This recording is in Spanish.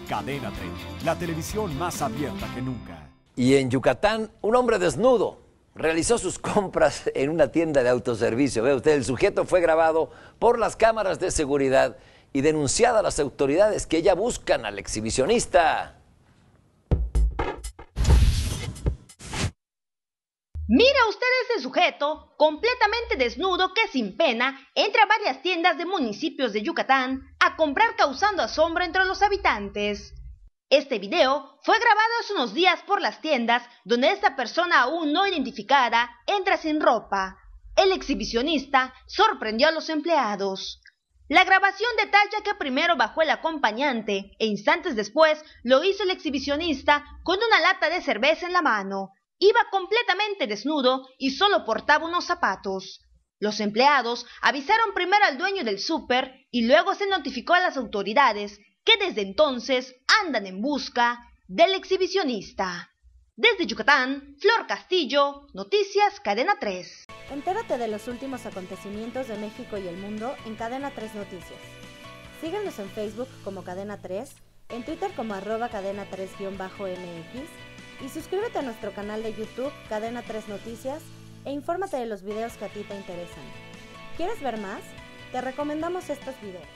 Cadena 30, la televisión más abierta que nunca. Y en Yucatán, un hombre desnudo realizó sus compras en una tienda de autoservicio. Ve usted, el sujeto fue grabado por las cámaras de seguridad y denunciado a las autoridades que ya buscan al exhibicionista. Mira usted ese sujeto, completamente desnudo, que sin pena entra a varias tiendas de municipios de Yucatán a comprar, causando asombro entre los habitantes. Este video fue grabado hace unos días por las tiendas donde esta persona aún no identificada entra sin ropa. El exhibicionista sorprendió a los empleados. La grabación detalla que primero bajó el acompañante e instantes después lo hizo el exhibicionista con una lata de cerveza en la mano. Iba completamente desnudo y solo portaba unos zapatos. Los empleados avisaron primero al dueño del súper y luego se notificó a las autoridades, que desde entonces andan en busca del exhibicionista. Desde Yucatán, Flor Castillo, Noticias Cadena 3. Entérate de los últimos acontecimientos de México y el mundo en Cadena 3 Noticias. Síguenos en Facebook como Cadena 3, en Twitter como @Cadena 3-MX y suscríbete a nuestro canal de YouTube Cadena 3 Noticias e infórmate de los videos que a ti te interesan. ¿Quieres ver más? Te recomendamos estos videos.